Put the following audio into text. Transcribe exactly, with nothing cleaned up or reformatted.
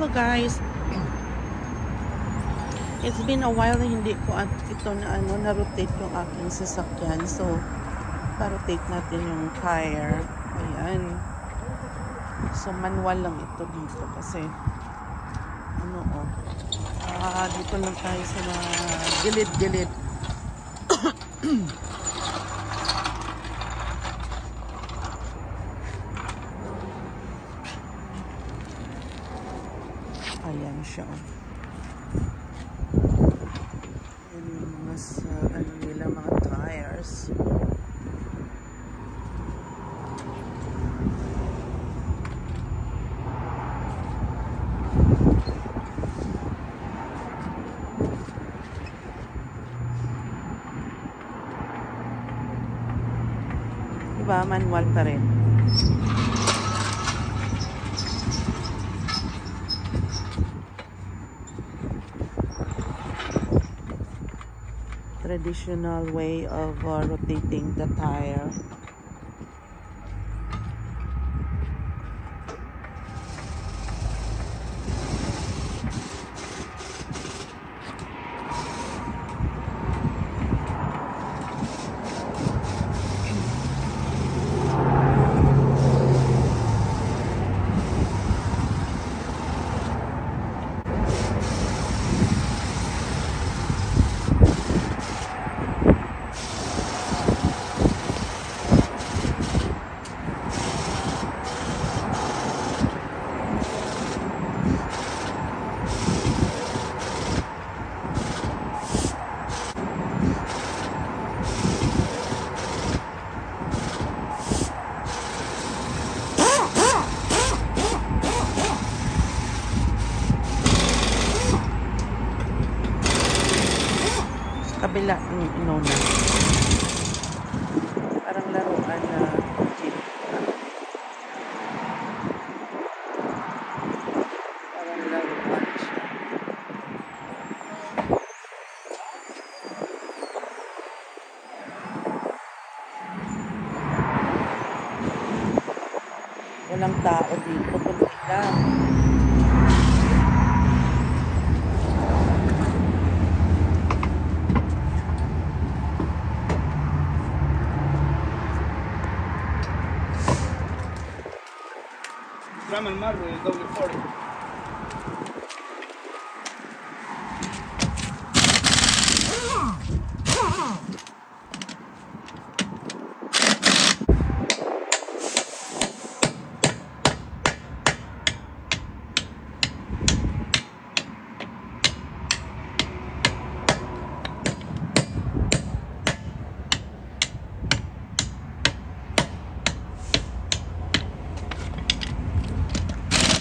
guys, it's been a while na hindi ko at ito na ano na-rotate yung aking sasakyan. So pa-rotate natin yung tire. Ayan. So manual lang ito dito kasi ano oh. Ah, dito lang tayo sa gilid-gilid. Ayan siya. Ayan yung mga sa, ano nila, mga tires. Diba? Manual pa rin. Traditional way of uh, rotating the tire. Kabila ng inuna. Parang laruan na jeep. Parang laruan siya. Walang tao dito. Kunti lang. رمى المر يدور فوري